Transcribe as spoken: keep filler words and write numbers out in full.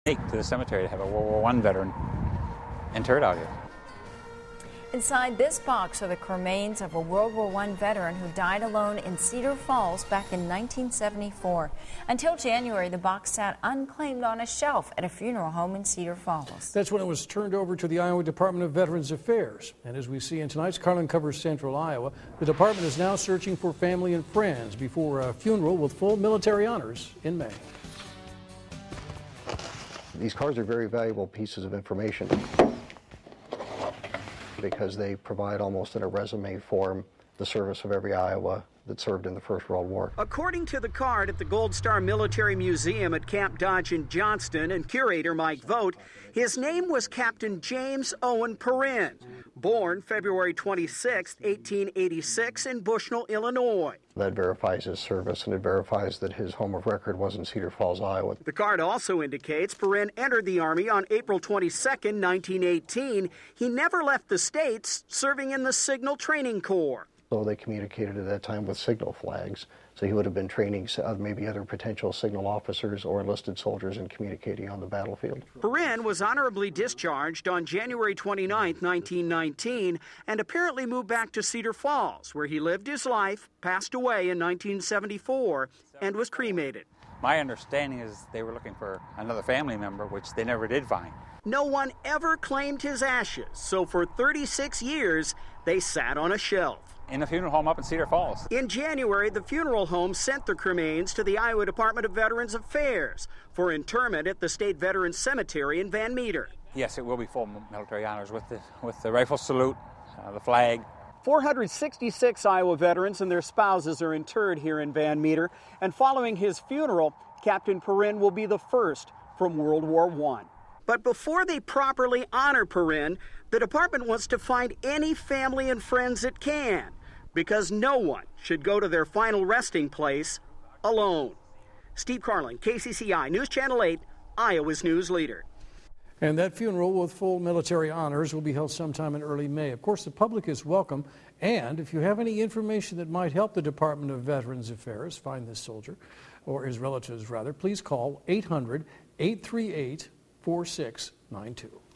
To the cemetery to have a World War One veteran interred out here. Inside this box are the remains of a World War One veteran who died alone in Cedar Falls back in nineteen seventy-four. Until January, the box sat unclaimed on a shelf at a funeral home in Cedar Falls. That's when it was turned over to the Iowa Department of Veterans Affairs. And as we see in tonight's Karlin Covers Central Iowa, the department is now searching for family and friends before a funeral with full military honors in May. These cards are very valuable pieces of information because they provide almost in a resume form the service of every Iowa that served in the First World War. According to the card at the Gold Star Military Museum at Camp Dodge in Johnston and curator Mike Vogt, his name was Captain James Owen Perrin, born February twenty-sixth, eighteen eighty-six in Bushnell, Illinois. That verifies his service, and it verifies that his home of record was in Cedar Falls, Iowa. The card also indicates Perrin entered the Army on April twenty-second, nineteen eighteen. He never left the States, serving in the Signal Training Corps. So they communicated at that time with signal flags. So he would have been training maybe other potential signal officers or enlisted soldiers in communicating on the battlefield. Perrin was honorably discharged on January twenty-ninth, nineteen nineteen, and apparently moved back to Cedar Falls, where he lived his life, passed away in nineteen seventy-four, and was cremated. My understanding is they were looking for another family member, which they never did find. No one ever claimed his ashes, so for thirty-six years, they sat on a shelf. In the funeral home up in Cedar Falls. In January, the funeral home sent the cremains to the Iowa Department of Veterans Affairs for interment at the State Veterans Cemetery in Van Meter. Yes, it will be full military honors with the, with the rifle salute, uh, the flag. four hundred sixty-six Iowa veterans and their spouses are interred here in Van Meter, and following his funeral, Captain Perrin will be the first from World War One. But before they properly honor Perrin, the department wants to find any family and friends it can, because no one should go to their final resting place alone. Steve Karlin, K C C I News Channel eight, Iowa's news leader. And that funeral with full military honors will be held sometime in early May. Of course, the public is welcome, and if you have any information that might help the Department of Veterans Affairs find this soldier, or his relatives rather, please call eight hundred, eight three eight, four six nine two.